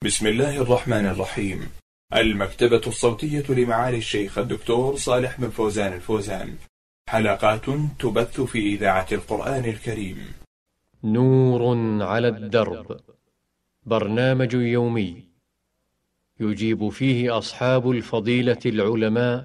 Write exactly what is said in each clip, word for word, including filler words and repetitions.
بسم الله الرحمن الرحيم. المكتبة الصوتية لمعالي الشيخ الدكتور صالح بن فوزان الفوزان، حلقات تبث في إذاعة القرآن الكريم. نور على الدرب، برنامج يومي يجيب فيه أصحاب الفضيلة العلماء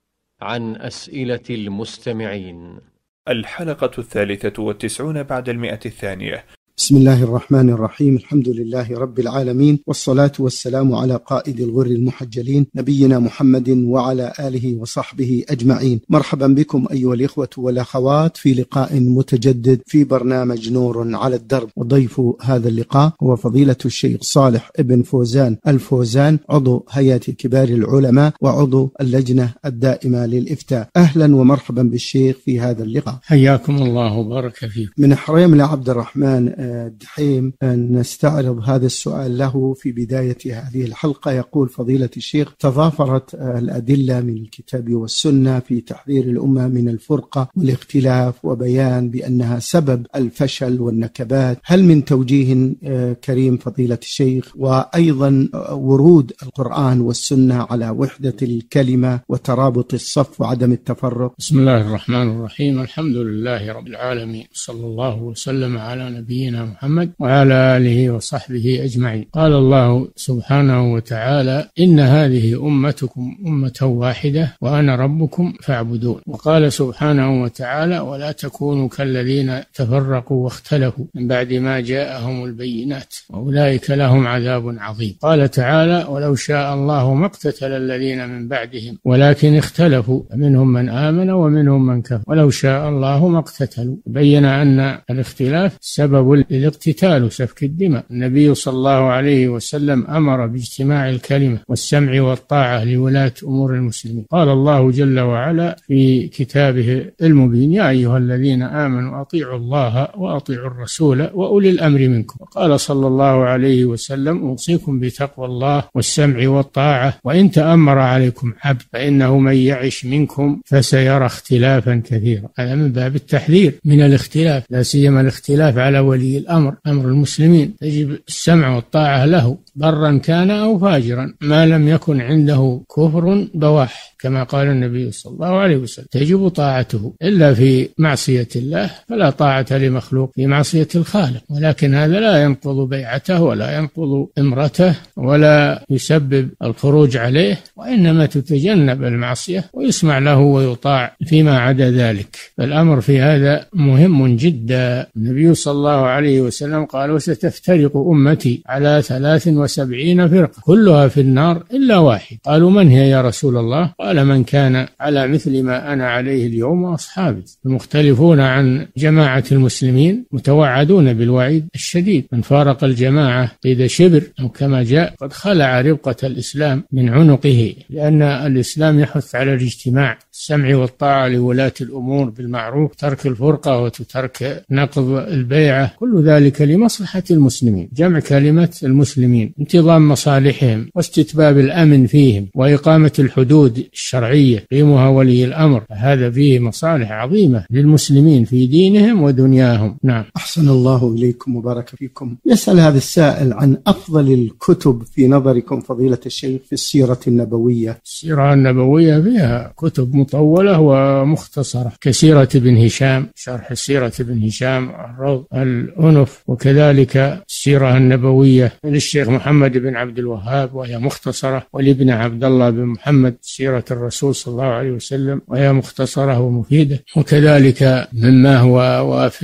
عن أسئلة المستمعين. الحلقة الثالثة والتسعون بعد المئة الثانية. بسم الله الرحمن الرحيم. الحمد لله رب العالمين، والصلاة والسلام على قائد الغر المحجلين نبينا محمد وعلى آله وصحبه أجمعين. مرحبا بكم أيها الإخوة والأخوات في لقاء متجدد في برنامج نور على الدرب، وضيف هذا اللقاء هو فضيلة الشيخ صالح بن فوزان الفوزان، عضو هيئة كبار العلماء وعضو اللجنة الدائمة للإفتاء. أهلا ومرحبا بالشيخ في هذا اللقاء. حياكم الله وبارك فيكم. من حريم لعبد الرحمن دحيم أن نستعرض هذا السؤال له في بداية هذه الحلقة. يقول فضيلة الشيخ: تضافرت الأدلة من الكتاب والسنة في تحذير الأمة من الفرقة والاختلاف وبيان بأنها سبب الفشل والنكبات، هل من توجيه كريم فضيلة الشيخ وأيضا ورود القرآن والسنة على وحدة الكلمة وترابط الصف وعدم التفرق؟ بسم الله الرحمن الرحيم. الحمد لله رب العالمين، صلى الله وسلم على نبينا محمد وعلى آله وصحبه أجمعين. قال الله سبحانه وتعالى: إن هذه أمتكم أمة واحدة وأنا ربكم فاعبدون. وقال سبحانه وتعالى: ولا تكونوا كالذين تفرقوا واختلفوا من بعد ما جاءهم البينات وأولئك لهم عذاب عظيم. قال تعالى: ولو شاء الله ما اقتتل الذين من بعدهم ولكن اختلفوا منهم من آمن ومنهم من كفر ولو شاء الله ما اقتتلوا. بين أن الاختلاف سبب للاقتتال وسفك الدماء. النبي صلى الله عليه وسلم أمر باجتماع الكلمة والسمع والطاعة لولاة أمور المسلمين. قال الله جل وعلا في كتابه المبين: يا أيها الذين آمنوا أطيعوا الله وأطيعوا الرسول وأولي الأمر منكم. وقال صلى الله عليه وسلم: أوصيكم بتقوى الله والسمع والطاعة وإن تأمر عليكم عبد فإنه من يعش منكم فسيرى اختلافا كثيرا. هذا من باب التحذير من الاختلاف، لا سيما الاختلاف على ولي الأمر، أمر المسلمين، تجب السمع والطاعة له برا كان أو فاجرا ما لم يكن عنده كفر بواح، كما قال النبي صلى الله عليه وسلم: تجب طاعته إلا في معصية الله فلا طاعة لمخلوق في معصية الخالق. ولكن هذا لا ينقض بيعته ولا ينقض امرته ولا يسبب الخروج عليه، وإنما تتجنب المعصية ويسمع له ويطاع فيما عدا ذلك. فالأمر في هذا مهم جدا. النبي صلى الله عليه وسلم قال: وستفترق أمتي على ثلاث وسبعين فرقة كلها في النار إلا واحد. قالوا: من هي يا رسول الله؟ قال: من كان على مثل ما أنا عليه اليوم وأصحابي. المختلفون عن جماعة المسلمين متوعدون بالوعيد الشديد. من فارق الجماعة قيد شبر أو كما جاء قد خلع ربقة الإسلام من عنقه، لأن الإسلام يحث على الاجتماع، السمع والطاعة لولاة الأمور بالمعروف، ترك الفرقة وترك نقض البيعة، كل ذلك لمصلحة المسلمين، جمع كلمة المسلمين، انتظام مصالحهم واستتباب الأمن فيهم وإقامة الحدود الشرعية يقيمها ولي الأمر. هذا فيه مصالح عظيمة للمسلمين في دينهم ودنياهم. نعم. أحسن الله إليكم وبارك فيكم. يسأل هذا السائل عن أفضل الكتب في نظركم فضيلة الشيخ في السيرة النبوية. السيرة النبوية فيها كتب مطولة ومختصرة كسيرة ابن هشام، شرح سيرة ابن هشام، الروض الأنف، وكذلك السيرة النبوية للشيخ محمد بن عبد الوهاب وهي مختصرة، ولابن عبد الله بن محمد سيرة الرسول صلى الله عليه وسلم وهي مختصرة ومفيدة. وكذلك مما هو واف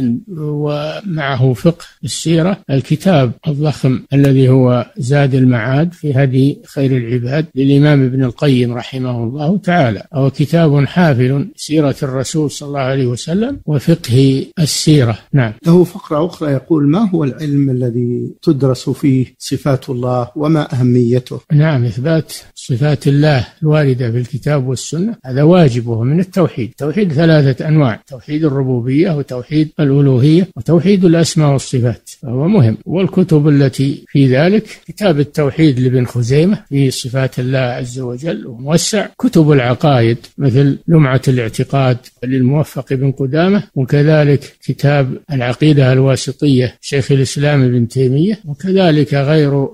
ومعه فقه السيرة الكتاب الضخم الذي هو زاد المعاد في هدي خير العباد للإمام ابن القيم رحمه الله تعالى، أو كتاب حافل سيرة الرسول صلى الله عليه وسلم وفقه السيرة. نعم. له فقرة أخرى يقول: ما هو العلم الذي تدرس فيه صفات الله وما أهميته؟ نعم، إثبات صفات الله الواردة في الكتاب والسنة هذا واجبه من التوحيد. توحيد ثلاثة أنواع: توحيد الربوبية وتوحيد الألوهية وتوحيد الأسماء والصفات، فهو مهم. والكتب التي في ذلك كتاب التوحيد لابن خزيمة في صفات الله عز وجل وموسع، كتب العقائد مثل لمعة الاعتقاد للموفق بن قدامة، وكذلك كتاب العقيدة الواسطية شيخ الإسلام ابن تيمية، وكذلك غير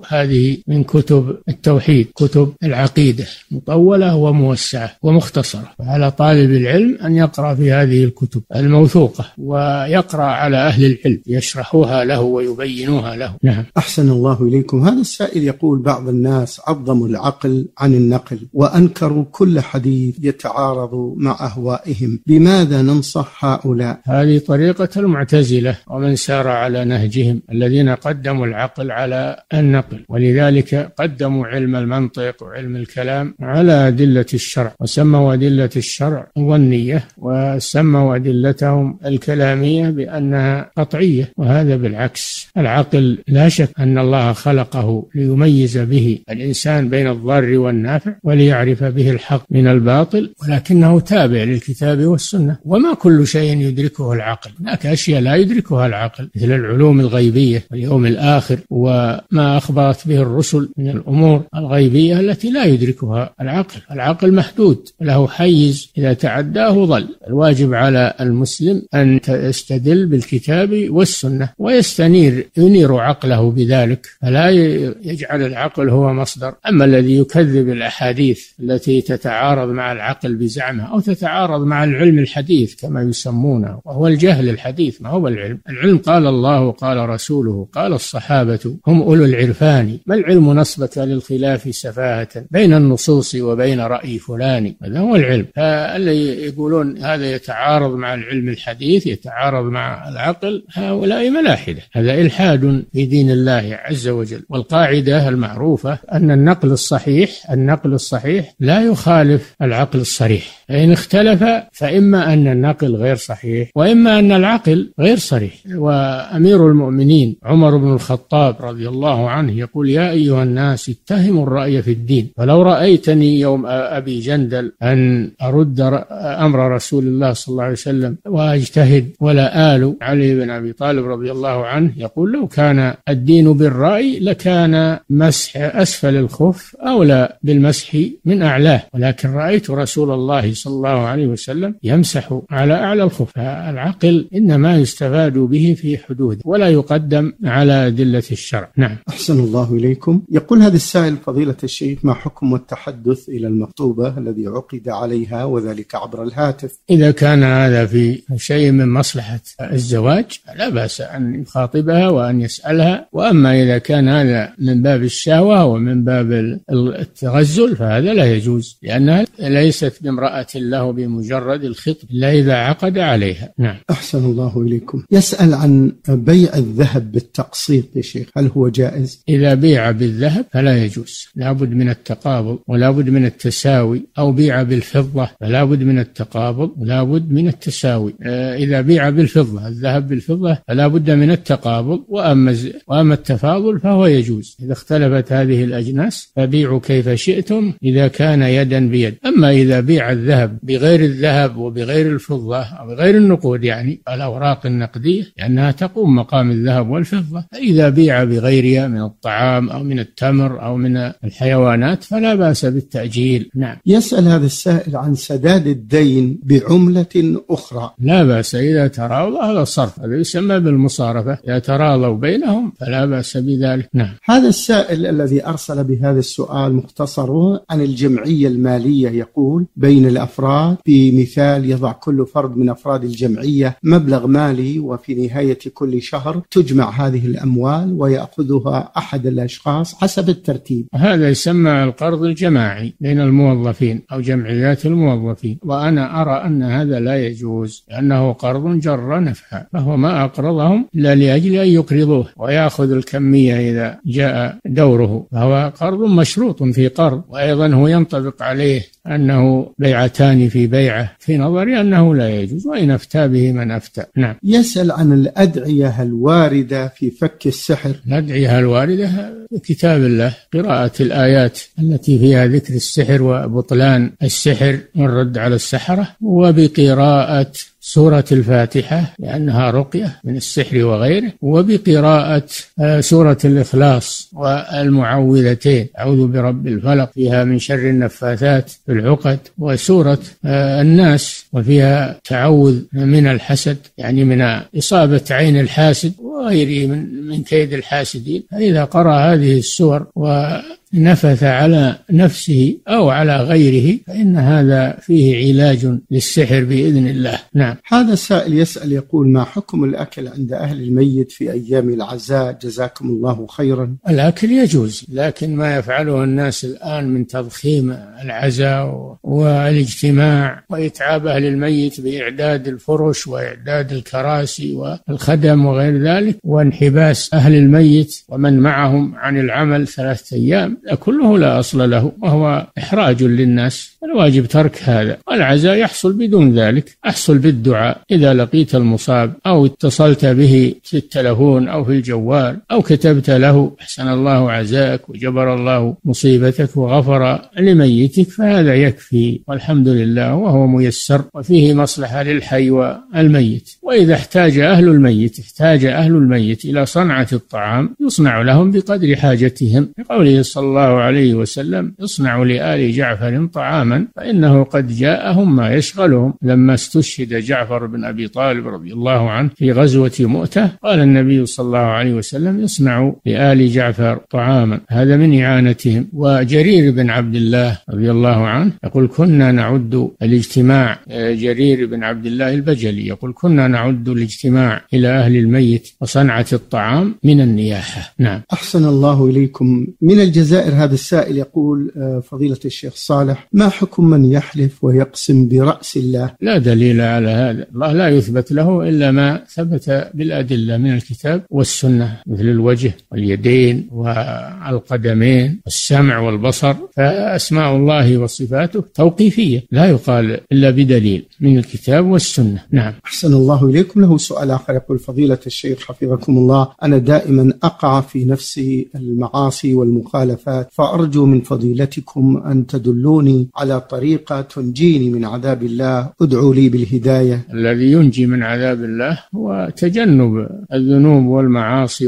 هذه من كتب التوحيد، كتب العقيدة مطولة وموسعة ومختصرة، فعلى طالب العلم أن يقرأ في هذه الكتب الموثوقة ويقرأ على أهل العلم يشرحوها له ويبينوها له. نعم. أحسن الله إليكم. هذا السائل يقول: بعض الناس عظموا العقل عن النقل وأنكروا كل حديث يتعارض مع أهوائهم، لماذا ننصح هؤلاء؟ هذه طريقة المعتزلة ومن سار على نهجهم الذين قدموا العقل على النقل، ولذلك قدموا علم المنطق وعلم الكلام على أدلة الشرع، وسموا أدلة الشرع ظنية وسموا أدلتهم الكلامية بأنها قطعية، وهذا بالعكس. العقل لا شك أن الله خلقه ليميز به الإنسان بين الضار والنافع وليعرف به الحق من الباطل، ولكنه تابع للكتاب والسنة، وما كل شيء يدركه العقل، هناك أشياء لا يدركها العقل مثل العلوم الغيبية واليوم الآخر وما أخبرت به الرسل من الأمور الغيبية التي لا يدركها العقل. العقل محدود له حيز، إذا تعداه ضل. الواجب على المسلم أن يستدل بالكتاب والسنة ويستنير ينير عقله بذلك، فلا يجعل العقل هو مصدر. أما الذي يكذب الأحاديث التي تتعارض مع العقل بزعمه أو تتعارض مع العلم الحديث كما يسمونه، وهو الجهل الحديث ما هو العلم. العلم قال الله قال رسوله قال الصحابة هم أولو العرفان، ما العلم نصبك للخلاف سفاهة بين النصوص وبين رأي فلان، هذا هو العلم. فالذي يقولون هذا يتعارض مع العلم الحديث يتعارض مع العقل، هؤلاء ملاحدة، هذا إلحاد في دين الله عز وجل. والقاعدة المعروفة أن النقل الصحيح النقل الصحيح لا يخالف العقل الصريح، فإن اختلف فإما أن النقل غير صحيح وإما أن العقل غير صريح. وأمير المؤمنين عمر بن الخطاب رضي الله عنه يقول: يا أيها الناس اتهموا الرأي في الدين، فلو رأيتني يوم أبي جندل أن أرد أمر رسول الله صلى الله عليه وسلم وأجتهد ولا آل علي بن أبي طالب رضي الله عنه، يقول: لو كان الدين بالرأي لكان مسح أسفل الخف أولى بالمسح من أعلاه، ولكن رأيت رسول الله صلى الله عليه وسلم يمسح على أعلى الخف. العقل إنما يستفاد به في حدود ولا يقدم على أدلة الشرع. نعم. أحسن الله إليكم. يقول هذا السائل: فضيلة الشيخ، ما حكم التحدث إلى المخطوبة الذي عقد عليها وذلك عبر الهاتف؟ إذا كان هذا في شيء من مصلحة الزواج لا بأس أن يخاطبها وأن يسألها، وأما إذا كان هذا من باب الشهوة ومن باب التغزل فهذا لا يجوز، لأنها ليست بامرأة له بمجرد الخطب إلا إذا عقد عليها. نعم. أحسن الله إليكم. يسأل عن بيع الذهب بالتقسيط يا شيخ، هل هو جائز؟ إذا بيع بالذهب فلا يجوز، لا بد من التقابض ولا بد من التساوي، أو بيع بالفضة فلا بد من التقابض ولا بد من التساوي. إذا بيع بالفضة الذهب بالفضة فلا بد من التقابض، وأما وأما التفاضل فهو يجوز. إذا اختلفت هذه الأجناس فبيعوا كيف شئتم إذا كان يدا بيد. أما إذا بيع الذهب بغير الذهب وبغير الفضة أو بغير النقود، يعني الأوراق النقدية، لأنها تقوم مقام الذهب والفضة، فإذا بيع بغيرها من الطعام أو من التمر أو من الحيوانات فلا بأس بالتأجيل. نعم. يسأل هذا السائل عن سداد الدين بعملة أخرى. لا بأس إذا تراضوا، هذا صرف، هذا يسمى بالمصارفة، إذا تراضوا بينهم فلا بأس بذلك. نعم. هذا السائل الذي أرسل بهذا السؤال مختصره عن الجمعية المالية، يقول: بين الأفراد بمثال يضع كل فرد من أفراد الجمعية مبلغ مالي، وفي نهاية كل شهر تجمع هذه الأموال ويأخذها أحد الأشخاص حسب الترتيب. هذا يسمى القرض الجماعي بين الموظفين أو جمعيات الموظفين، وأنا أرى أن هذا لا يجوز، لأنه قرض جر نفعا، فهو ما أقرضهم إلا لأجل أن يقرضوه ويأخذ الكمية إذا جاء دوره، فهو قرض مشروط في قرض. وأيضا هو ينطبق عليه أنه بيعتان في بيعة، في نظري أنه لا يجوز، وإن أفتى به من أفتى. نعم. يسأل عن الأدعية الواردة في فك السحر. الأدعية الواردة في كتاب الله، قراءة الآيات التي فيها ذكر السحر وبطلان السحر والرد على السحرة، وبقراءة سورة الفاتحة لأنها رقية من السحر وغيره، وبقراءة سورة الإخلاص والمعوذتين، أعوذ برب الفلق فيها من شر النفاثات في العقد، وسورة الناس وفيها تعوذ من الحسد، يعني من إصابة عين الحاسد وغيره من من كيد الحاسدين. فإذا قرأ هذه السور ونفث على نفسه أو على غيره فإن هذا فيه علاج للسحر بإذن الله. نعم. هذا السائل يسأل يقول: ما حكم الأكل عند أهل الميت في أيام العزاء؟ جزاكم الله خيرا. الأكل يجوز، لكن ما يفعله الناس الآن من تضخيم العزاء والاجتماع وإتعاب أهل الميت بإعداد الفرش وإعداد الكراسي والخدم وغير ذلك، وانحباس أهل الميت ومن معهم عن العمل ثلاثة أيام، كله لا أصل له وهو إحراج للناس. الواجب ترك هذا، والعزاء يحصل بدون ذلك، أحصل بالدعاء إذا لقيت المصاب أو اتصلت به في التلفون أو في الجوال أو كتبت له أحسن الله عزاك وجبر الله مصيبتك وغفر لميتك، فهذا يكفي والحمد لله، وهو ميسر وفيه مصلحة للحي والميت. وإذا احتاج أهل الميت احتاج أهل الميت إلى صنعة الطعام يصنع لهم بقدر حاجتهم، لقوله صلى الله عليه وسلم: اصنعوا لآل جعفر طعاما فإنه قد جاءهم ما يشغلهم. لما استشهد جعفر بن أبي طالب رضي الله عنه في غزوة مؤتة قال النبي صلى الله عليه وسلم: اصنعوا لآل جعفر طعاما، هذا من إعانتهم. وجرير بن عبد الله رضي الله عنه يقول: كنا نعد الاجتماع، جرير بن عبد الله البجلي يقول: كنا نعد الاجتماع إلى أهل الميت وصنعة الطعام من النياحة. نعم. أحسن الله إليكم. من الجزائر هذا السائل يقول: فضيلة الشيخ صالح، ما حكم من يحلف ويقسم برأس الله؟ لا دليل على هذا، الله لا يثبت له إلا ما ثبت بالأدلة من الكتاب والسنة، مثل الوجه واليدين والقدمين والسمع والبصر، فأسماء الله وصفاته توقيفية لا يقال إلا بدليل من الكتاب والسنة. نعم. أحسن الله إليكم. له سؤال آخر يقول: فضيلة الشيخ حفظكم الله، أنا دائما أقع في نفس المعاصي والمخالفات، فأرجو من فضيلتكم أن تدلوني على طريقة تنجيني من عذاب الله، ادعوا لي بالهداية. الذي ينجي من عذاب الله هو تجنب الذنوب والمعاصي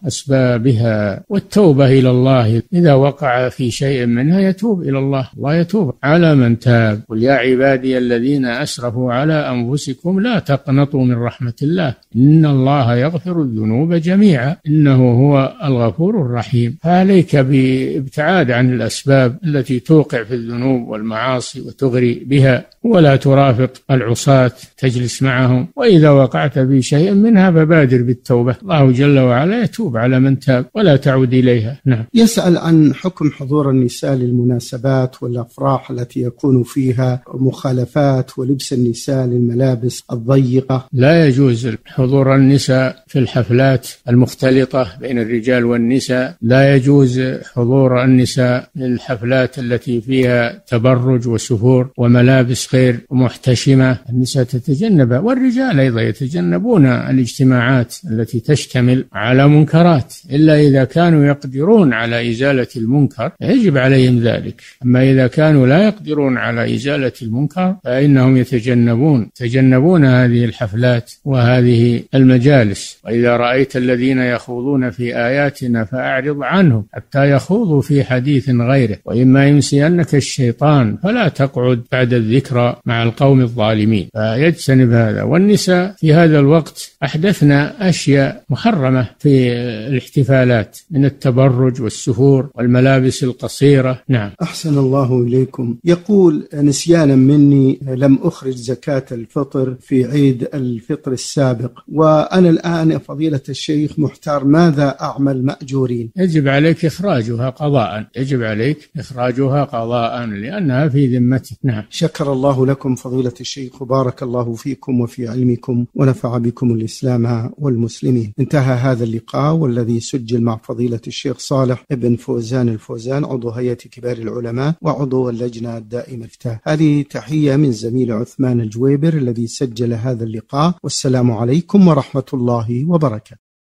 وأسبابها والتوبة إلى الله، إذا وقع في شيء منها يتوب إلى الله، الله يتوب على من تاب. قل يا عبادي الذين أسرفوا على أنفسكم لا تقنطوا من رحمة الله إن الله يغفر الذنوب جميعا إنه هو الغفور الرحيم. فعليك بابتعاد عن الأسباب التي توقع في الذنوب والمعاصي وتغري بها، ولا ترافق العصاة تجلس معهم، وإذا وقعت في شيء منها فبادر بالتوبة، الله جل وعلا يتوب على من تاب ولا تعود إليها. نعم. يسأل عن حكم حضور النساء للمناسبات والأفراح التي يكون فيها مخالفات، ولبس النساء للملابس الضيقة. لا يجوز حضور النساء في الحفلات المختلطة بين الرجال والنساء، لا يجوز حضور النساء للحفلات التي فيها تبرج وسفور وملابس غير محتشمة، النساء تتجنبها، والرجال أيضا يتجنبون الاجتماعات التي تشتمل على منكرات، إلا إذا كانوا يقدرون على إزالة المنكر يجب عليهم ذلك. أما إذا كانوا لا يقدرون على إزالة المنكر فإنهم يتجنبون تجنبون هذه الحفلات وهذه المجالس. وإذا رأيت الذين يخوضون في آياتنا فأعرض عنهم حتى يخوضوا في حديث غيره، وإما ينسينك الشيطان فلا تقعد بعد الذكرى مع القوم الظالمين، فيجتنب هذا. والنساء في هذا الوقت أحدثنا أشياء محرمة في الاحتفالات من التبرج والسفور والملابس القصيرة. نعم. أحسن الله إليكم. يقول: نسيانا مني لم أخرج زكاة الفطر في عيد الفطر السابق، وأنا الآن فضيلة الشيخ محتار، ماذا أعمل مأجورين؟ يجب عليك إخراجها قضاء، يجب عليك إخراجها قضاء لأنها في ذمتك. نعم. شكر الله لكم فضيلة الشيخ وبارك الله فيكم وفي علمكم ونفع بكم الإسلام والمسلمين. انتهى هذا اللقاء والذي سجل مع فضيلة الشيخ صالح ابن فوزان الفوزان، عضو هيئة كبار العلماء وعضو اللجنة الدائمة. هذه تحية من زميل عثمان الجويبر الذي سجل هذا اللقاء، والسلام عليكم ورحمة الله وبركاته.